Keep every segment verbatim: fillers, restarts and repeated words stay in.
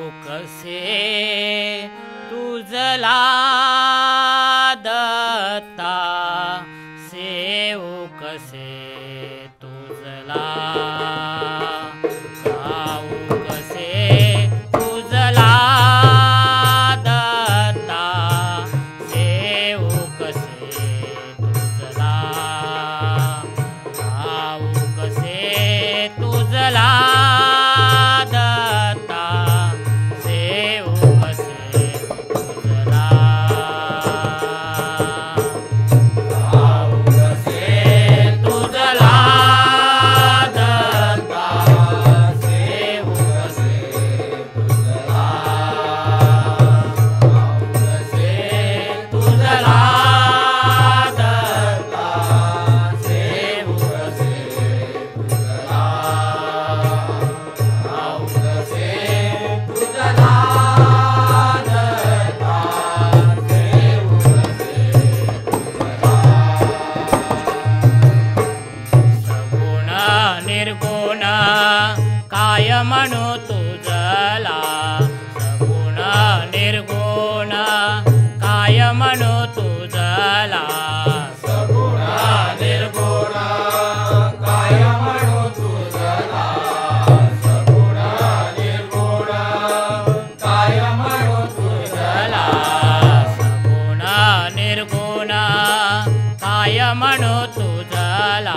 कसे तुझला दत्ता सेवू कसे तुझला गाऊ कसे तुझला दत्ता सेवू कसे तुझला गाऊ कसे तुझला निर्गुण काय म्हणू तुझला सगुण निर्गुण काय म्हणू तुझला सगुण निर्गुण काय म्हणू तुझला सगुण निर्गुण काय म्हणू तुझला सगुण निर्गुण काय म्हणू तुझला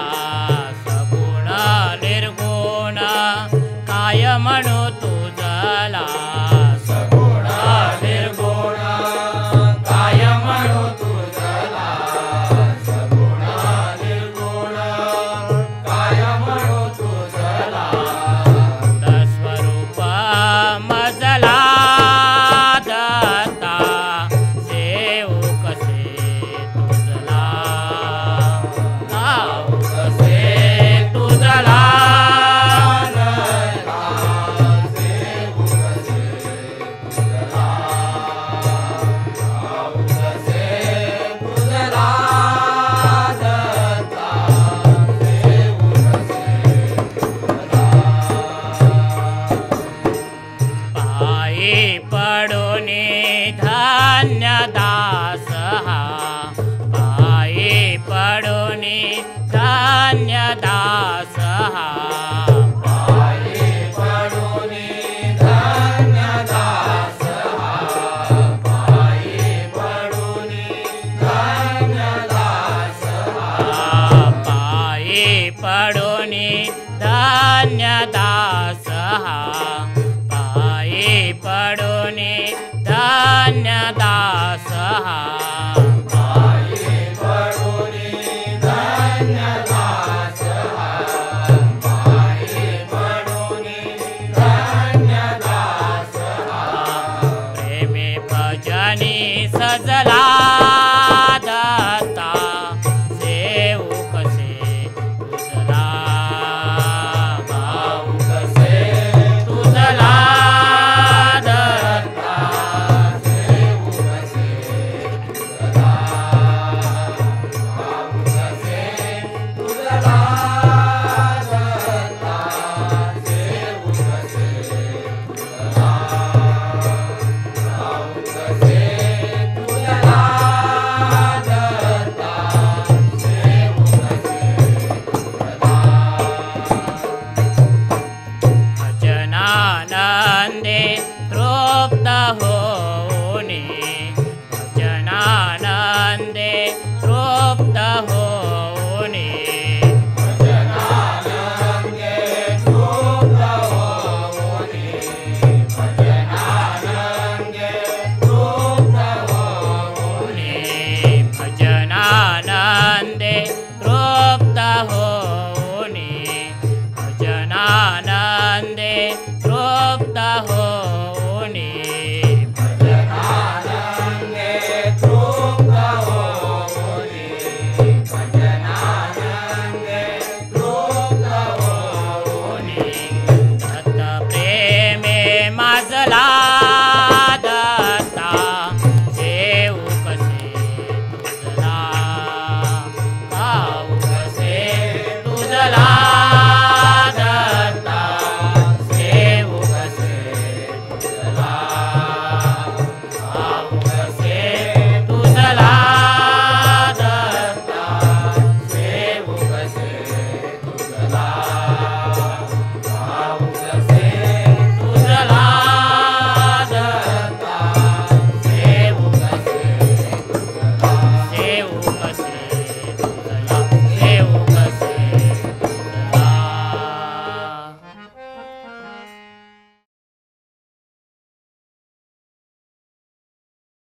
निर्गुण काय म्हणू तुझला सगुण निर्गुण काय म्हणू तुझला सगुण निर्गुण काय म्हणू तुझला स्वरूप मजला दत्ता सेवू कसे तुझला गाऊ कसे तुझला पडोनी धान्य दास हा पायी पडोनी धान्य दास हा पायी पडोनी धान्य दास हा पायी पडोनी धान्य दास हा पायी पडोनी धान्य दास हा पडोनी धान्य दास हा पायी पडोनी धान्य दास हा पायी पडोनी धान्य दास हा प्रेमे भजनी सजला दत्ता सेवू कसे तुझला गाऊ कसे तुझला भजनानंदे तृप्त होनी भजनानंदे तृप्त होनी भजनानंदे तृप्त होनी भजनानंदे तृप्त होनी भजनानंदे तृप्त होनी भजनानंदे